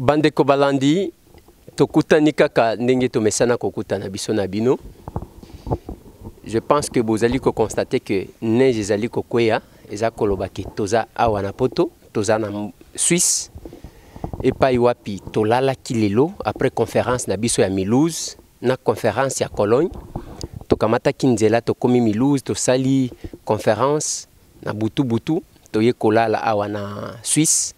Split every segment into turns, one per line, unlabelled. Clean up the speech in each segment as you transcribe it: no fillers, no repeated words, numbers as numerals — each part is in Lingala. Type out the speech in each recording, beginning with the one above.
Bandeko balandi tokutani kaka ndenge tomesana kokutana biso na bino. Je pense que vous allez constater que neige ezali kokwea eza koloba ke toza awa na poto toza na Suisse et pa iwapi tolala kilelo après conférence na biso ya Mulhouse na conférence ya Cologne tokamata kinzela tokomi Mulhouse tosali conférence na butu toye kolala awa na Suisse.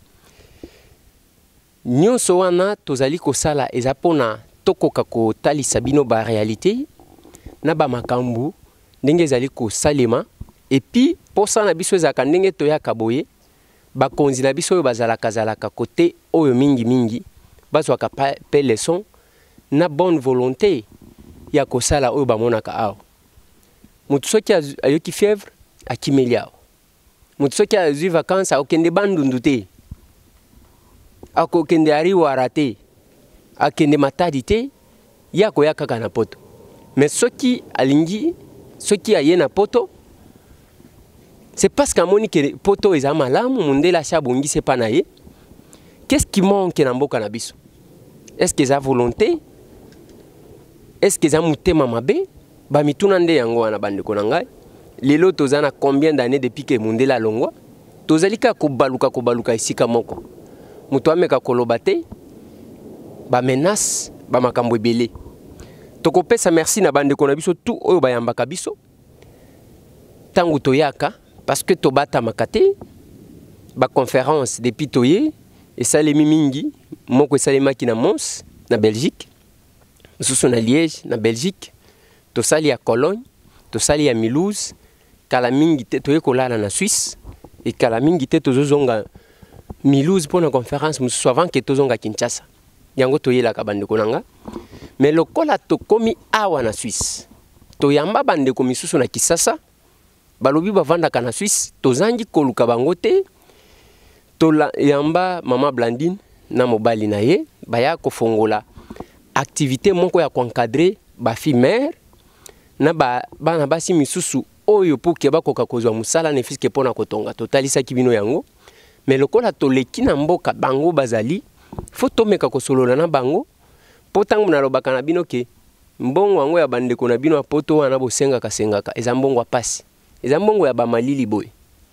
Nyonso wana tozali kosala eza pona tokoka kotalisa bino ba réalité na ba makambu ndenge ezali kosalema et puis posa na biso ezaka ndenge toyaka boye bakonzi na biso oyo bazalaka kote oyo mingi bazwaka pe leçon na bonne volonté ya kosala oyo bamonaka awa. Mutu soki ayoki fièvre akimeli awa. Mutu soki azwi vacances akokende bandundu te. Akokende ariwara te. Akende matadi te. Ya koya kaka na poto. Mais soki alingi, soki aye na poto, c'est parce qu'à monique poto eza malamu mundela chabongi c'est pas naye. Qu'est-ce qui manque na mboka na biso? Est-ce que ça volonté? Est-ce que ça mutema mabe? Ba mituna nde yango wana bandeko na ngai. Lelo tozana combien d'années depuis que mundela longwa? Tozalika kobaluka isika moko. Mutu ameka koloba te. Ba menace, ba makambo ebele. Tokopesa merci na bandeko na biso tout oyo bayambaka biso. Tangu toyaka parce que tobata makate ba conférence depuis toye et salemi mingi moko esalemaki na Mons na Belgique. Mususu na Liège na Belgique. Tosali à Cologne, tosali à Mulhouse, kala mingi te toye kolala na Suisse et kala mingi te tozozonga Mulhouse pour la conférence mususu avant que tozonga Kinshasa. Yango toyela ka bandeko nanga. Mais lokola tokomi awa na Suisse. Toyamba bandeko misusu na Kisasa. Balobi bavandaka na Suisse, tozangi koluka bango te. Yamba mama Blandine na mobali na ye, baya kofongola activité moko ya encadrer ba fille mère na bana basi misusu oyo pour ke bakoka kozwa musala ne fiske pona kotonga totalisa kibino yango. Mais lokola toleki na mboka bango bazali, faut tomeka kosolola na bango. Potangu na lobaka na bino ke mbongo wango ya bandeko na bino poto wana bosengaka eza mbongo apasi. Eza mbongo ya ba malili boy.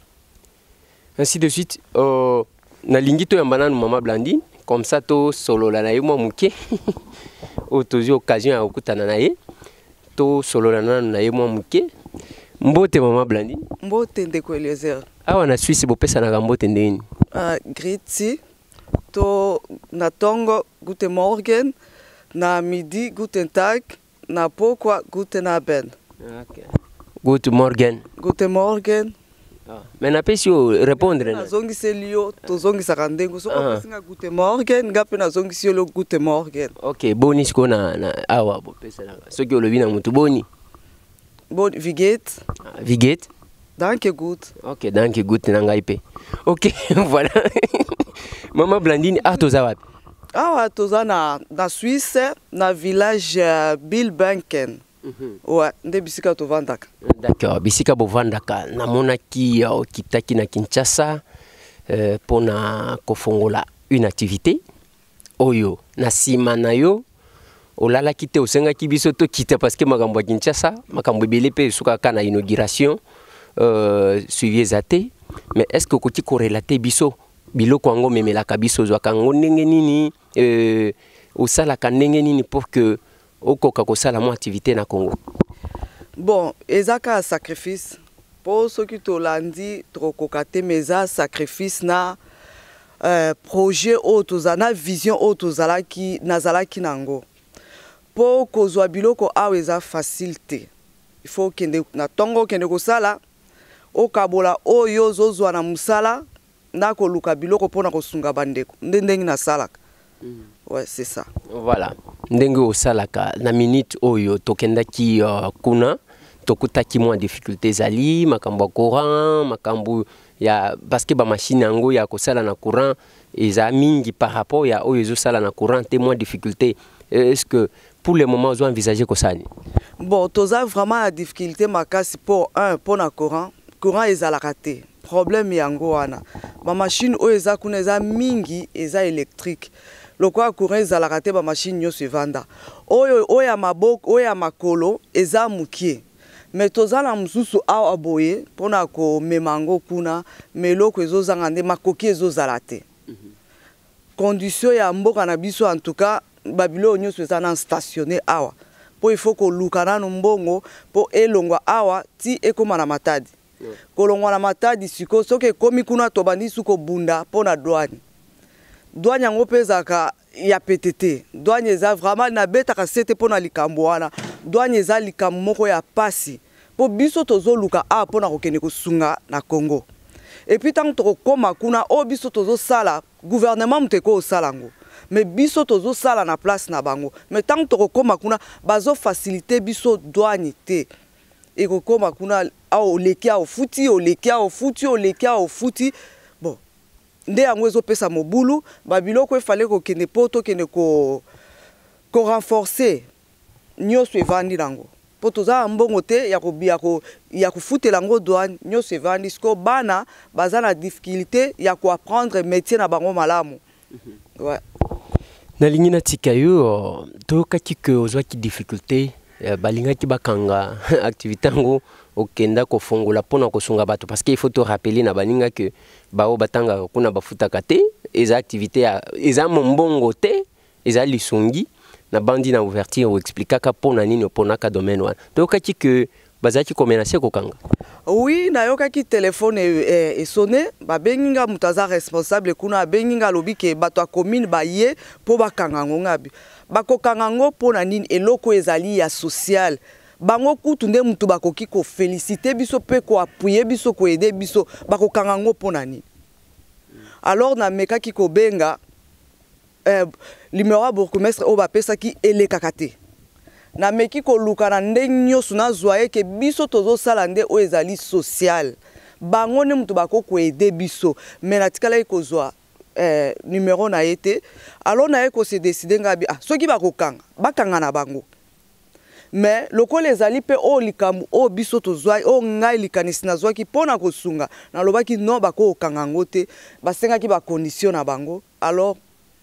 Ainsi de suite na lingito ya bananu mama Blandine comme ça to solola na ye mwa muke. Otozi occasion ya okutana na ye. To solola na ye mwa muke. Mbote mama Blandine.
Mbote ndeko Eliezer.
Awa na Suisse bopesa na mbote ndeni.
Griti to na tongo guten Morgen, na midi guten Tag, na pokwa guten Abend.
Okay. Guten Morgen.
Guten Morgen.
Mais na pesi répondre
na zongisi lio to zongisa kandengo so singa guten Morgen ngape na zongisi lo guten Morgen.
OK, boni siko na awa bopesa na. Soki olobi na mutu boni.
Boni wie geht?
Wie geht?
Danke gut.
OK, danke gut na ngai pe. OK, voilà. Mama Blandine toza wapi?
Awa toza na Suisse na village Bilbenken. Ouais, nde bisika tovandaka.
D'accord, bisika bovandaka namonaki kitaki na Kinshasa pona kofongola une activité oyo na sima na yo olala kite osenga kibiso to kita parce que makambo ya Kinshasa makambo ebele pe suka kana inauguration suivi ezate. Mais est-ce que koki korelater biso biloko yango memelaka biso zwaka ngo ndenge nini osalaka ndenge nini pour que okoka kosala mo activité na Congo?
Bon, ezaka sacrifice pour ceux qui tolandi trokoka te meza sacrifice na projet otozana vision otozalaki nazalaki nango. Pour kozwa biloko awa eza facilité. Il faut kende na tongo kende kosala okabola oyo zozwa na musala na koluka biloko pona kosunga bandeko ndenge na salaka. Ouais, c'est ça.
Voilà. Ndenge osalaka na minute oyo tokendaki kuna tokutaki mwa difficulté zali makambo courant makambo ya parce que ba machine yango ya kosala na courant eza mingi par rapport ya oyo zo sala na courant te moins difficulté. Est-ce que pour le moment vous envisagez que ça?
Bon, toza vraiment la difficulté makasi pour na courant ezalaka te. Problème yango wana. Ma machine o eza kuna eza mingi eza électrique. lokola courant ezalaka te bamashine nyonso evanda oyo ya maboko oyo ya makolo eza mokie me toza na mosusu awa boye mpona komema yango kuna me eloko ezozanga nde makoki ezozala te condition ya mboka na biso en tout cas babilo nyonso eza na stationné awa po il faut koluka nanu mbongo po elongwa awa ti ekoma na matadi kolongwa na matadi siko soki ekomi kuna tobandi su kobunda mpona douane yango mpe ezalaka ya PTT douane eza vraiment nabetaka sete mpona likambo wana douane eza likambo moko ya pasi po biso tozoluka awa mpona kokende kosunga na Congo epuis ntango tokokoma kuna oyo biso tozosala gouvernement moto ekosala yango me biso tozosala na place na bango me ntango tokokoma kuna bazofacilite biso douane te ekokoma kuna awo oleki awo futi oleki awo futi oleki awo futi bon nde yango ezopesa mobulu babiloko efale kokende po tokende ko renforcer nyonso evandi nango po toza mbongo te ya kofutela yango douane nyonso evandi siko bana baza na difficulté ya koapprendre métier na bango malamu ouais.
Nalingi natika yo toyokaki ke ozwaki difficulté balingaki bakanga activité yango okenda kofongola mpona kosunga bato parce que il faut te rappeler na baninga que bao batanga kuna bafutaka te eza activité eza mbongo te eza lisungi na bandi na ouverture ou expliquaka mpona nini oponaka domaine wana toyokaki ke bazaki komenase kokanga
oui nayokaki telefone esone babenginga moto aza responsable kuna abenginga alobi ke bato ya commune baye mpo bakanga yango ngabi bakokanga yango mpona nini eloko ezali ya social bango kutu nde mutu bakoki kofélicité biso mpe koapuye biso koede biso bakokanga yango mpona nini alors namekaki kobenga numéro ya bourgmestre oyo bapesaki elekaka te nameki koluka na ndenge nyonso nazwa ye ke biso tozosala nde oyo ezali social bango nde mutu bakokoede biso me natikalaki kozwa numéro na ye te alors na ye kose décide ngabi soki bakanga na bango mais lokola ezali mpe oyo likambo oyo biso tozwa oyo ngai likanisi nazwaki mpona kosunga nalobaki non bakokanga yango te basengaki bacondition na bango alors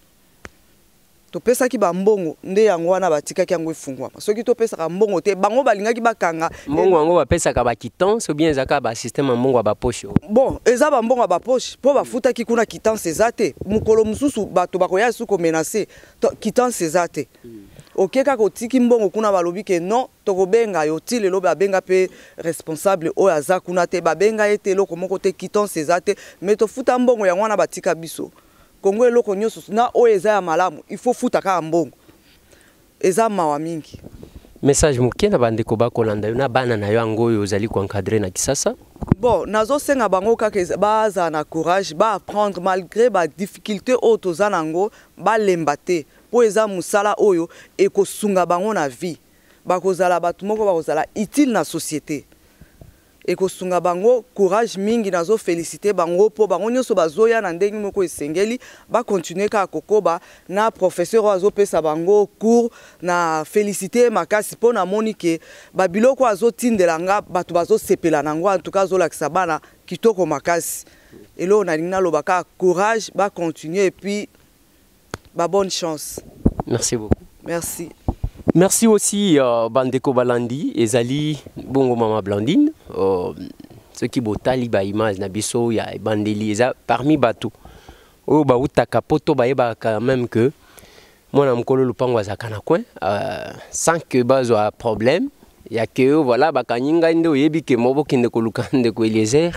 topesaki bambongo nde yango wana batikaki yango efungwama soki topesaka mbongo te bango balingaki bakanga
mbongo yango bapesaka bakitance ou bien ezaka basystème ya mbongo ya baposhe
bon eza bambongo ya baposhe mpo bafutaki kuna kitance eza te mokolo mosusu bato bakoya su komenase kitance eza te okeka kotiki mbongo kuna balobi ke non tokobenga yo ti lelo babenga mpe responsable oyo aza kuna te babenga ye te eloko moko te kitance eza te me tofuta mbongo yango wana batika biso Congo eloko nyonso na oyo eza ya malamu il faut futa kaka mbongo eza mawa mingi
message mokie na bandeko bakolanda yo na bana na yo yango oyo ozali koencadre na Kisasa
bon nazosenga bango kaka baza na courage baapprendre malgré badifficulté oyo toza nango balemba te po eza mosala oyo ekosunga bango na vie bakozala bato moko bakozala utile na société ekosunga bango courage mingi nazo féliciter bango po bango nyonso bazoya na ndenge moko esengeli ba continuer ka kokoba na professeur azopesa bango cours na féliciter makasi po na monike babiloko azotindela nga bato bazosepela nango en tout cas azolakisa bana kitoko makasi elo na lingna lobaka courage ba continuer et puis ba bonne chance.
Merci beaucoup.
Merci.
Merci aussi Bandeko Balandi ezali bongo mama Blandine ce qui botali ba image na biso ya bandeli eza parmi bato oyo ba utaka poto ba yeba quand même que mwana mkolo lupango azaka na coin sans que bazwa problème ya que voilà bakanyinga nde oyebi ke mobo kinde koluka ndeko Eliezer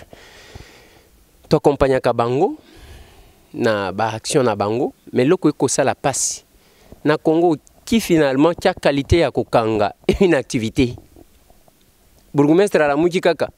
to accompagner ka bango na ba action na bango mais loko ekosala pasi na Congo qui finalement qui a qualité à kokanga une activité bourgmestre à la mujikaka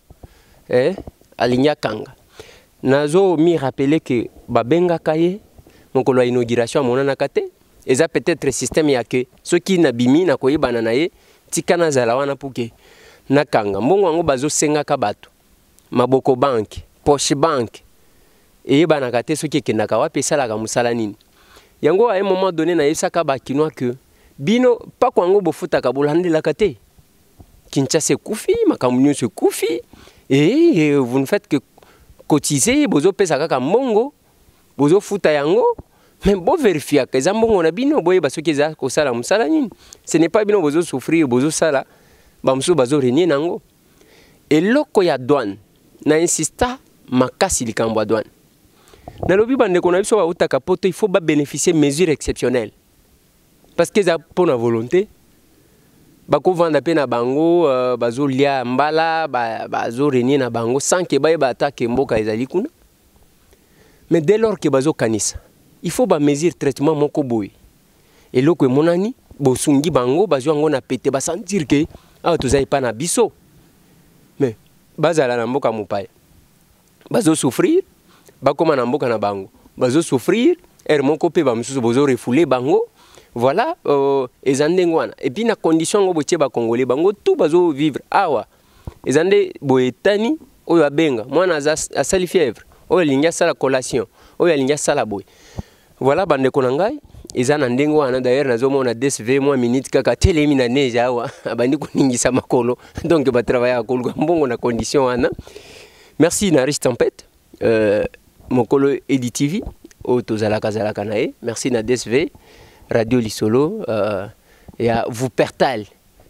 alinya kanga nazo mi rappeler que babenga kaye mokolo inauguration monana kate eza peut-être système ya que ceux qui nabimi na koyebana naye tikana zala wana puke na kanga mbongo ngo bazo senga ka bato maboko bank poche bank bana kate ceux qui kendaka wapi sala ka musala nini yango à un moment donné na yesaka bakinoa que bino pa kwango bofuta ka bolandela kate Kinshasa kufi makamunyo se kufi et vous ne faites que cotiser bozo pesa kaka mongo bozo futa yango Mais bon vérifier que les ambons on a bino boye parce que za ko sala musala nini. Ce n'est pas bino bozo souffrir bozo sala ba muso bazo renier nango. Et loko ya douane na insista makasi likambo douane. Na lobi bande ko na biso ba utaka poto il faut ba bénéficier mesures exceptionnelles. Parce que za pour la volonté bako vanda pe na bango bazo lia mbala bazo renier na bango sans que ba attaque mboka ezali kuna. Mais dès lors que bazo kanisa il faut ba mesure traitement moko boy. Et loko monani bosungi bango bazo ngo na pété ba sentir que tozai pas na biso. Mais bazala na mboka mopaya bazo souffrir bakoma na mboka na bango bazo souffrir moko pe ba misusu bozo refouler bango. Voilà, et puis na condition ngo botie ba congolais bango tout bazo vivre awa. Ezande boetani oyo abenga mwana a sali fièvre, oyo linga sala collation, oyo linga sala boy. Voilà bande konangai, ezana ndengo wana d'ailleurs nazomona 10 mois minutes kaka telemi na neige awa, abandi koningisa makolo. Donc ba travailler à kolga mbongo na condition wana. Merci Naris Tempête, mokolo Edi TV, o tozalaka zalaka nae. Merci na DSV. Radio Lisolo et à Wuppertal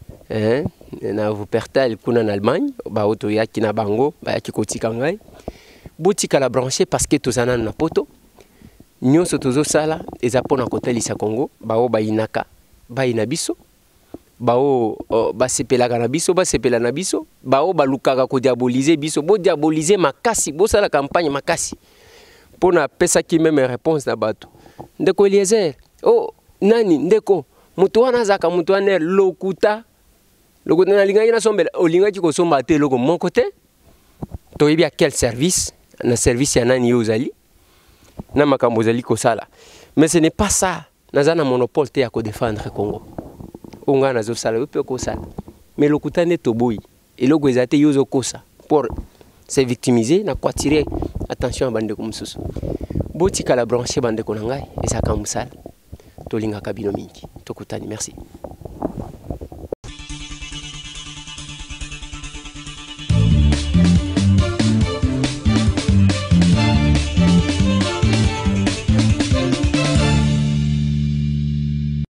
na Wuppertal kuna en Allemagne ba auto ya kina bango ba ya kikotika ngai botika la brancher parce que tozana na poto nyonso tozo sala eza pona kotelisa Congo ba o ba inaka ba inabiso ba o ba sepelaka na biso ba sepela na biso ba o ba lukaka ko diaboliser biso bo diaboliser makasi bo sala campagne makasi pona pesa ki même réponse na bato ndeko Eliezer nani ndeko mutu wana zaka mutu wana lokuta na linga na sombela olinga ki ko somba te loko mon côté to yebi a quel service na service ya nani yozali na makambo zali ko sala. Mais ce n'est pas ça nazana monopole te ya ko défendre Congo onga nazo sala pe ko sala mais lokuta ne to boyi et loko ezate yozo kosa pour se victimiser na ko tirer attention bande ko mususu botika la brancher bande ko nangai ezaka musala tolinga kabino mingi tokutani merci.